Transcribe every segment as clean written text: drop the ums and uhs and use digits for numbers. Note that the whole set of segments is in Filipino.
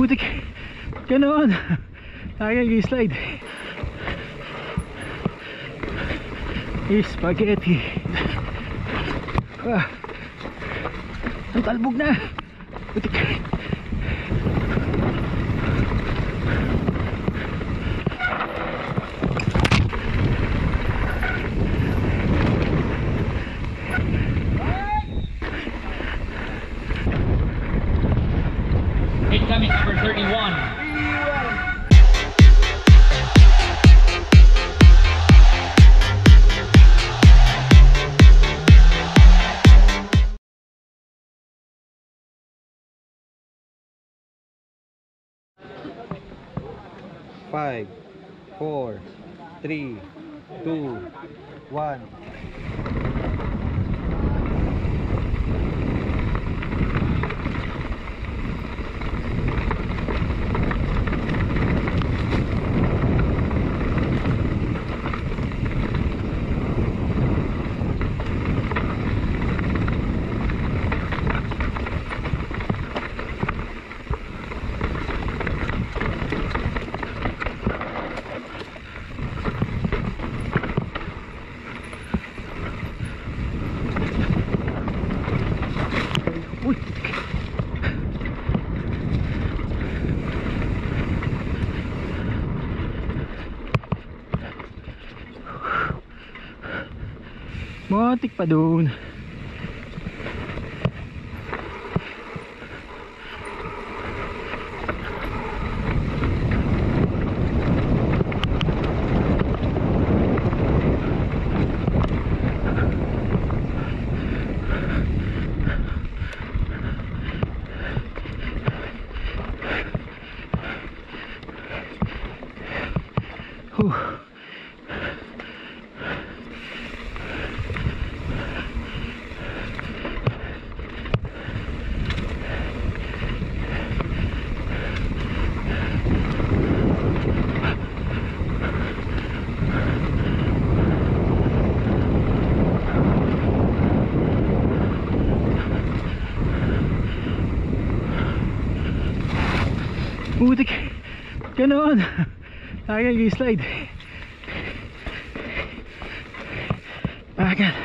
Putik. Ganon. Tayo i-slide. Spaghetti. Ang talbog na. Putik. Incoming number 31. Five, 4, 3, 2, 1. Matik pa doon. Putik. Ganon. Tayo i-slide. Bagal.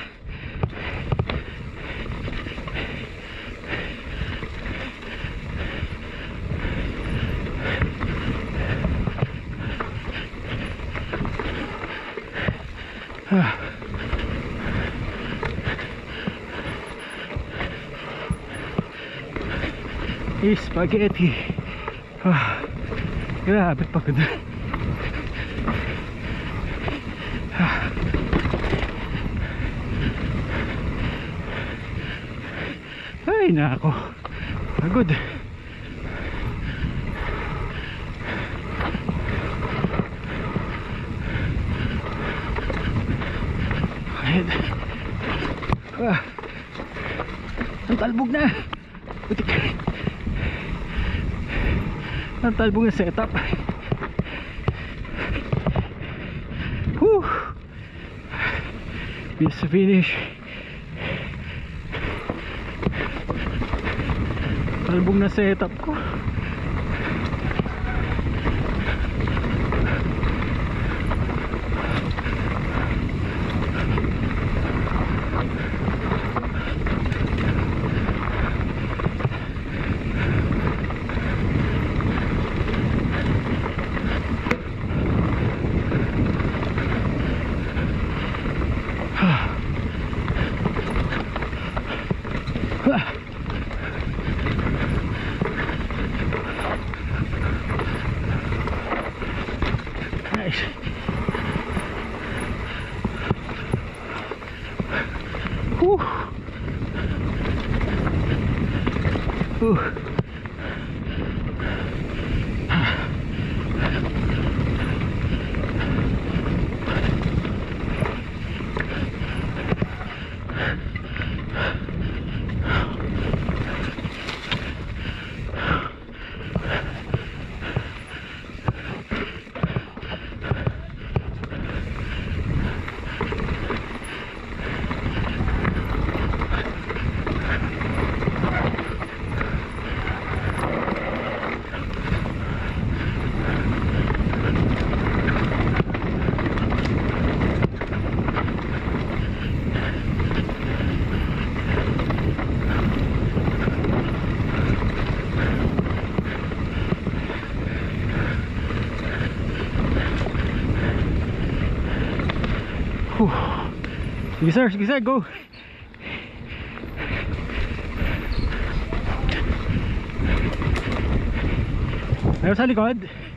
Spaghetti. Grabe pagod. Ay nako, pagod. Ayan. Ang talbog na. Putik. Ang talbog na setup. Whew. Just finish. Talbog na setup ko. Nice. Whew. Whew. Sige sir, go. Ayaw sa likod.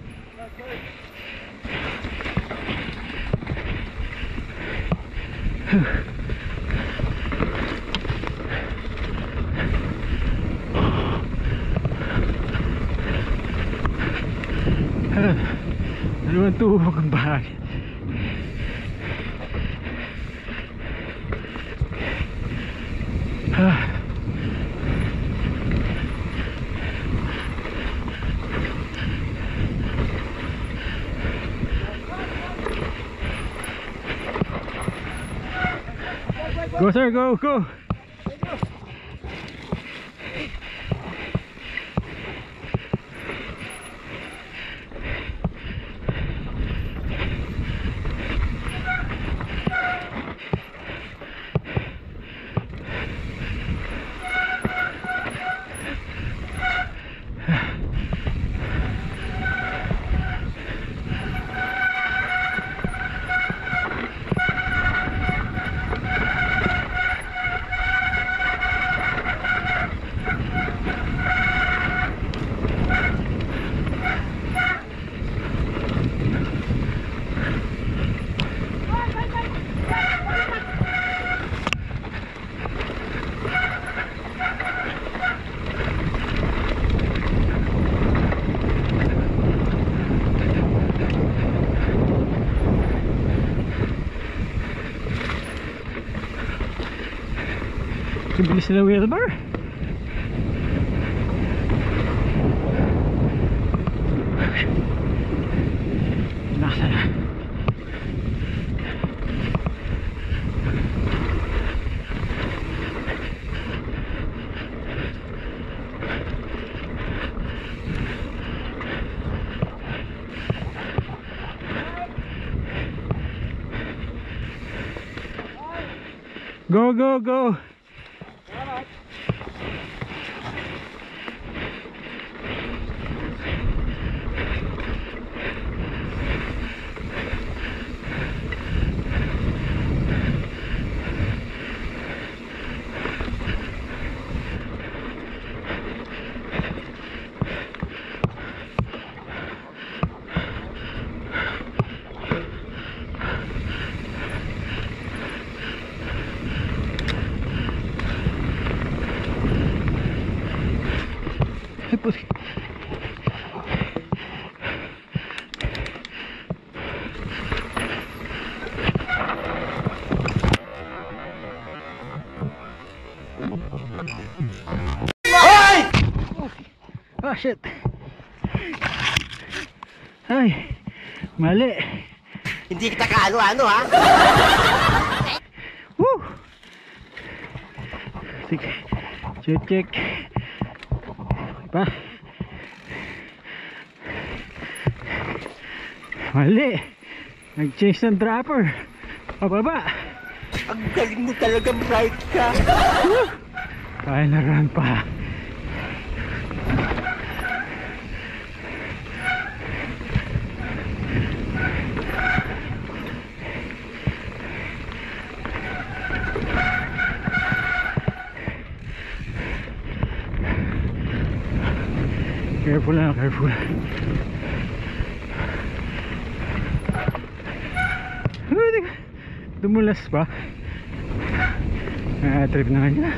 Dalawang tuhog ang bahagi. Go sir, go. Bilis nila Wilbur. Nakasa na. Go. Ah, shit. Ay, mali. Hindi kita kaano-ano ha? Woo! Sige. Check. Pa. Mali. Nag-change ng dropper. Pababa. Ang galing mo talaga, bright ka. Final run pa. Careful. Dumulas pa. Trip na nga.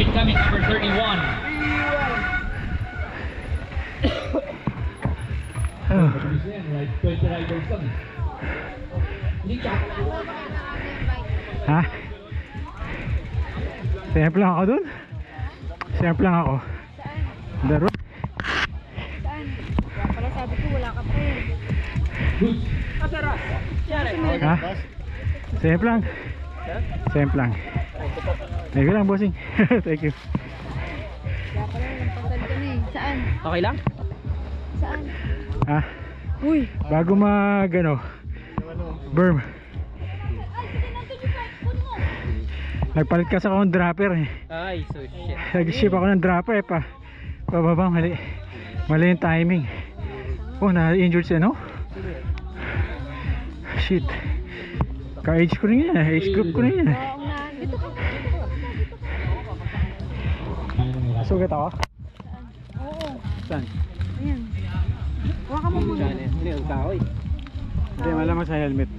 Incoming number 31. Oh. Right, 20 riders lang. Ha? Safe lang ako dun? Safe lang ako. Daro? Saan? Kaya pala sabi ko wala ka pa eh. Ha? Safe lang. Safe lang. Thank you lang, bossing. Thank you. Kaya pala nagpasal ka na eh. Saan? Okay lang? Saan? Ha? Uy! Bago mag ano, berm. Nagpalit kasi ako ng dropper eh. Ay, so shit. Nag-ship ako ng dropper eh pa. Pababa, mali. Mali yung timing. Oh, na-injured siya, no? Shit. Ka-age ko rin yan eh. Age group ko rin yan eh. Oo nga. Dito ka. Sugat ako? Oo. Saan? Ayan. Huwag ka mo muna. Hindi, ang kahoy. Hindi, malamang sa helmet.